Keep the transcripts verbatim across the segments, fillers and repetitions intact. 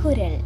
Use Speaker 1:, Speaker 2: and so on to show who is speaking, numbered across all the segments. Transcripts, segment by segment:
Speaker 1: குரல்.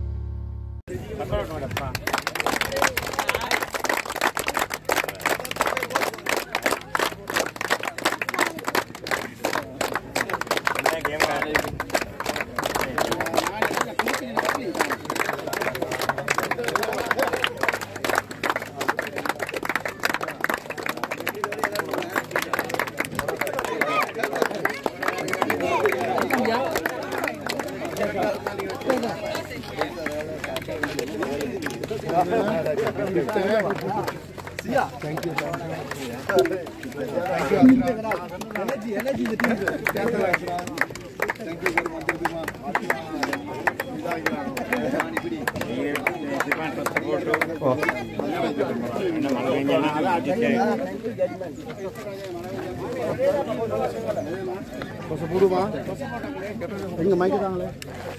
Speaker 2: Thank you. Energy, energy in the team. Thank you very much. Kosa puru ma? Enga mic taangle.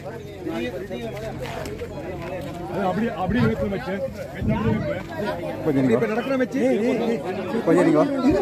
Speaker 2: Abdi abdi irukku match. Konja ninga. Ipo nadakra match. Konja ninga.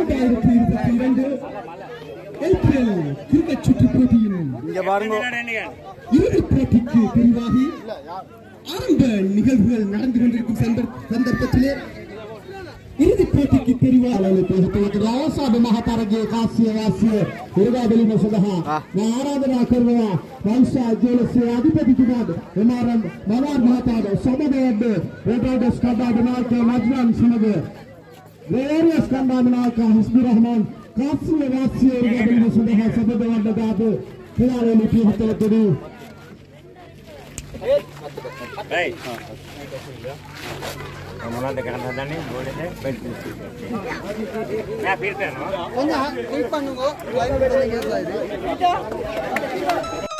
Speaker 2: April cricket சுற்று போட்டியின் இங்க பாருங்க இறுதிப் போட்டிக்கு தெரிவாகி ஆரம்ப நிகழ்வுகள் நடந்து கொண்டிருக்கும் சந்தர்ப்பத்திலே இறுதிப் போட்டிக்கு தெரிவாக ராசாப මහතරගේ කාසිය වාසිය උරගාබෙලිම සඳහා ආරාධනා කරනවා වංශ අධ්‍යයනයේ අධිපතිතුමාද එමාරම් මවාර් මහතාද සමගයද රෙඩෝඩස් කඩාඩ නායක මජ්නන් සමග වේරියස් කණ්ඩායම නායක හිස්බුර් රහමාන් කාසිය වාසිය උරගාබෙලිම සඳහා සබඳවන්න දාද ක්‍රීඩාවේදී පිහිටවතුරු Hey. Kamu nak dekat sana ni boleh deh. Saya pilih no. Enggak, ini panggung kok. Lain beda lagi saya.